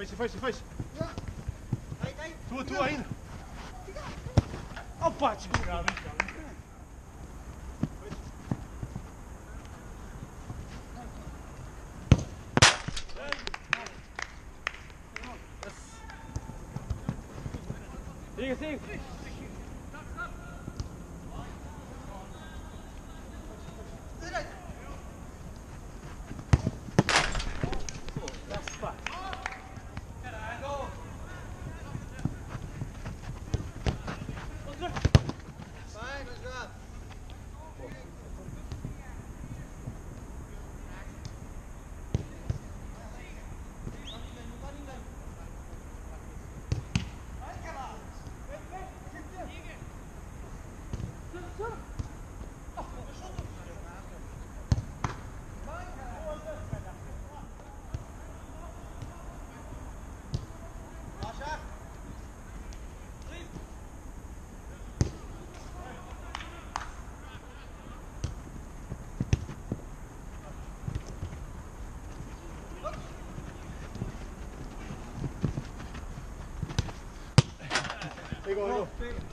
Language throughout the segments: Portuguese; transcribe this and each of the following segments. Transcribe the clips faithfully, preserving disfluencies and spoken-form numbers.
Fecha, fecha, fecha. Tua, tua ainda. Opa, desligado. Siga, siga. Pegou, pegou.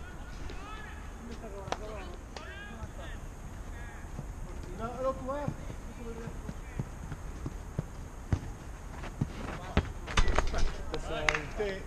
Não, era o que é. Tem.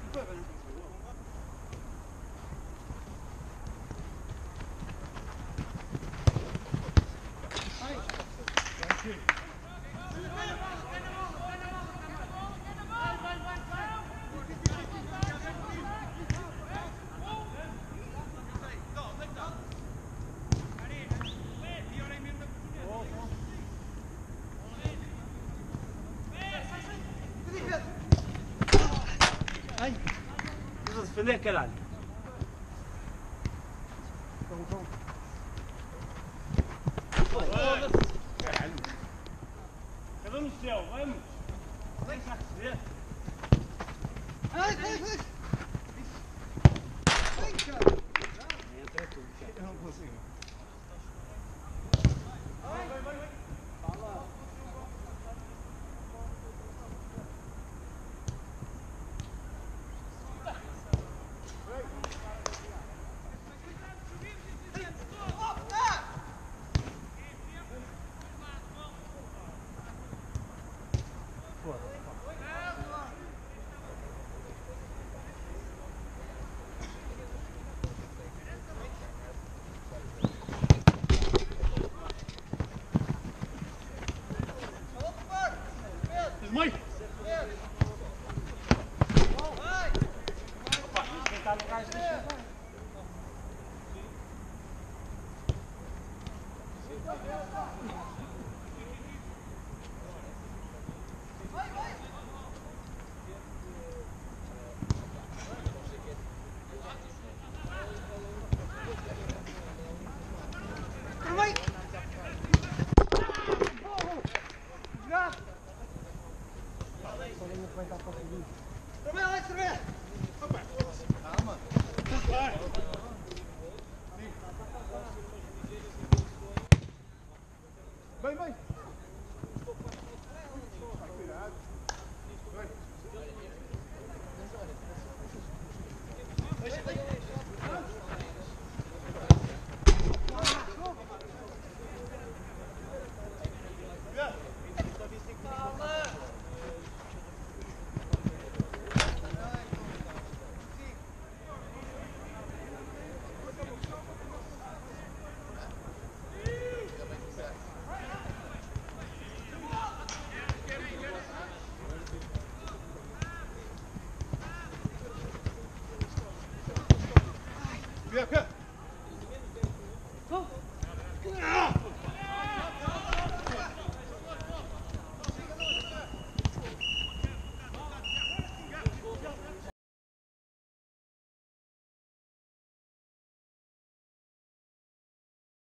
Ai! Estás a defender, caralho? Vamos, vamos. Caralho! Cada um no céu, vamos! Deixa a receber! Ai, ai, ai! Ai, cara! Entra tudo, cara. Eu não consigo. Vai, vai, vai! Fala! Mãe! Está no gás de Vai! Trabalha, Alex, trabalha! Calma. Vai. Vem, vem.